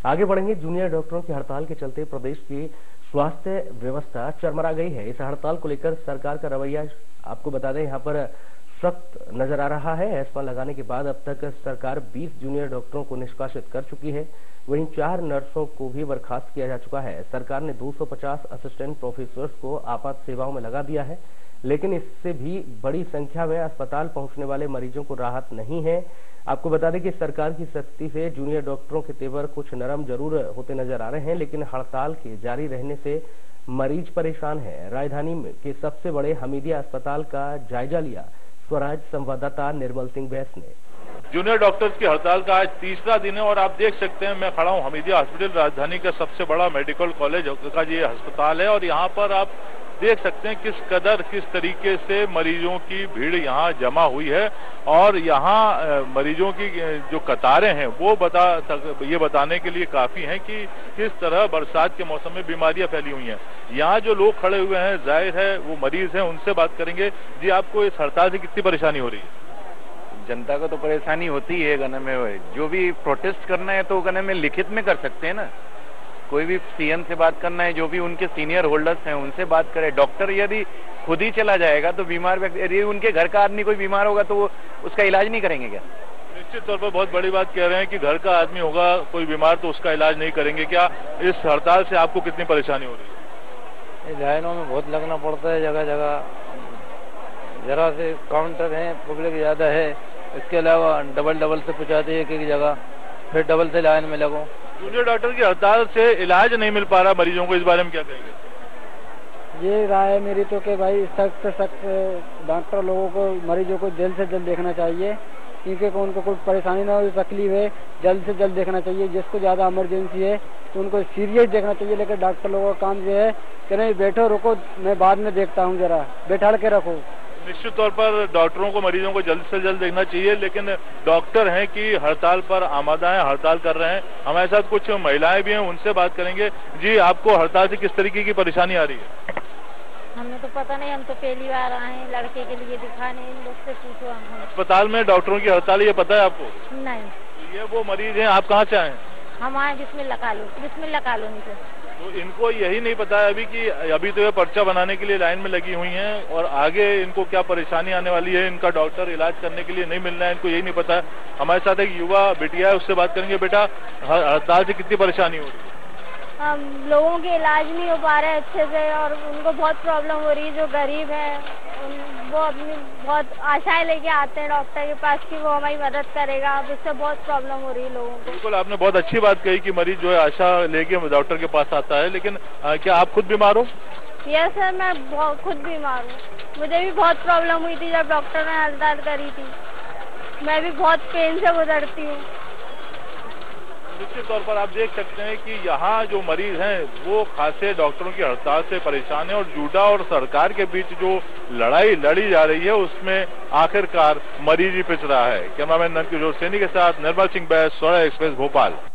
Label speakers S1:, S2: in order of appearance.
S1: आगे बढ़ेंगे। जूनियर डॉक्टरों की हड़ताल के चलते प्रदेश की स्वास्थ्य व्यवस्था चरमरा गई है। इस हड़ताल को लेकर सरकार का रवैया आपको बता दें यहाँ पर सख्त नजर आ रहा है। एस्मा लगाने के बाद अब तक सरकार 20 जूनियर डॉक्टरों को निष्कासित कर चुकी है। वहीं 4 नर्सों को भी बर्खास्त किया जा चुका है। सरकार ने 250 असिस्टेंट प्रोफेसर्स को आपात सेवाओं में लगा दिया है, लेकिन इससे भी बड़ी संख्या में अस्पताल पहुंचने वाले मरीजों को राहत नहीं है। आपको बता दें कि सरकार की सख्ती से जूनियर डॉक्टरों के तेवर कुछ नरम जरूर होते नजर आ रहे हैं, लेकिन हड़ताल के जारी रहने से मरीज परेशान है। राजधानी के सबसे बड़े हमीदिया अस्पताल का जायजा लिया स्वराज संवाददाता निर्मल सिंह बैस ने।
S2: जूनियर डॉक्टर्स की हड़ताल का आज तीसरा दिन है और आप देख सकते हैं, मैं खड़ा हूं हमीदिया हॉस्पिटल, राजधानी का सबसे बड़ा मेडिकल कॉलेज का ये अस्पताल है। और यहाँ पर आप देख सकते हैं किस तरीके से मरीजों की भीड़ यहाँ जमा हुई है। और यहाँ मरीजों की जो कतारें हैं वो ये बताने के लिए काफी हैं कि किस तरह बरसात के मौसम में बीमारियां फैली हुई हैं। यहाँ जो लोग खड़े हुए हैं जाहिर है वो मरीज हैं, उनसे बात करेंगे। जी, आपको इस हड़ताल से कितनी परेशानी हो रही है?
S3: जनता को तो परेशानी होती है। गने में जो भी प्रोटेस्ट करना है तो गने में लिखित में कर सकते हैं ना। कोई भी सीएम से बात करना है, जो भी उनके सीनियर होल्डर्स हैं उनसे बात करें। डॉक्टर यदि खुद ही चला जाएगा तो बीमार व्यक्ति, यदि उनके घर का आदमी कोई बीमार होगा तो वो उसका इलाज नहीं करेंगे क्या?
S2: निश्चित तौर पर बहुत बड़ी बात कह रहे हैं कि घर का आदमी होगा कोई बीमार तो उसका इलाज नहीं करेंगे। क्या इस हड़ताल से आपको कितनी परेशानी हो रही है?
S4: लाइनों में बहुत लगना पड़ता है, जगह जगह जरा से काउंटर है, पब्लिक ज्यादा है। इसके अलावा डबल से पहुंचाते हैं एक एक जगह, फिर डबल से लाइन में लगो।
S2: जूनियर डॉक्टर की हड़ताल से इलाज नहीं मिल पा रहा मरीजों को, इस बारे में क्या कहेंगे?
S4: ये राय है मेरी तो कि भाई सख्त से सख्त डॉक्टर लोगों को, मरीजों को जल्द से जल्द देखना चाहिए, क्योंकि उनको कोई परेशानी ना हो, तकलीफ है, जल्द से जल्द देखना चाहिए। जिसको ज्यादा इमरजेंसी है तो उनको सीरियस देखना चाहिए। लेकिन डॉक्टर लोगों का काम ये है कि नहीं बैठो, रुको, मैं बाद में देखता हूँ, जरा बैठा के रखो।
S2: निश्चित तौर पर डॉक्टरों को मरीजों को जल्द से जल्द देखना चाहिए, लेकिन डॉक्टर हैं कि हड़ताल पर आमादा हैं, हड़ताल कर रहे हैं। हमारे साथ कुछ महिलाएं भी हैं, उनसे बात करेंगे। जी, आपको हड़ताल से किस तरीके की परेशानी आ रही है?
S5: हमें तो पता नहीं, हम तो पहली बार आए हैं लड़के के लिए दिखाने, इन लोग से पूछो। हम
S2: अस्पताल में डॉक्टरों की हड़ताल, ये पता है आपको?
S5: नहीं।
S2: ये वो मरीज हैं, आप कहाँ से आए हैं?
S5: हम आए बिस्मिल्लाह कॉलोनी से।
S2: तो इनको यही नहीं पता है अभी कि अभी तो ये पर्चा बनाने के लिए लाइन में लगी हुई हैं और आगे इनको क्या परेशानी आने वाली है, इनका डॉक्टर इलाज करने के लिए नहीं मिलना है, इनको यही नहीं पता है। हमारे साथ एक युवा बिटिया है, उससे बात करेंगे। बेटा, हड़ताल से कितनी परेशानी हो रही है?
S5: हम लोगों के इलाज नहीं हो पा रहे हैं अच्छे से और उनको बहुत प्रॉब्लम हो रही है। जो गरीब है वो अपनी बहुत आशाएं लेके आते हैं डॉक्टर के पास कि वो हमारी मदद करेगा। अब इससे बहुत प्रॉब्लम हो रही है लोगों को।
S2: बिल्कुल, आपने बहुत अच्छी बात कही कि मरीज जो है आशा लेके डॉक्टर के पास आता है, लेकिन क्या आप खुद बीमार हो?
S5: यस सर, मैं खुद बीमार हूँ। मुझे भी बहुत प्रॉब्लम हुई थी जब डॉक्टर ने हड़ताल करी थी। मैं भी बहुत पेन से गुजरती हूँ।
S2: निश्चित तौर पर आप देख सकते हैं कि यहाँ जो मरीज हैं वो खासे डॉक्टरों की हड़ताल से परेशान है और जूडा और सरकार के बीच जो लड़ाई लड़ी जा रही है उसमें आखिरकार मरीज ही पिछ रहा है। कैमरामैन नंदकिशोर सैनी के साथ निर्मल सिंह बैस, स्वराज एक्सप्रेस, भोपाल।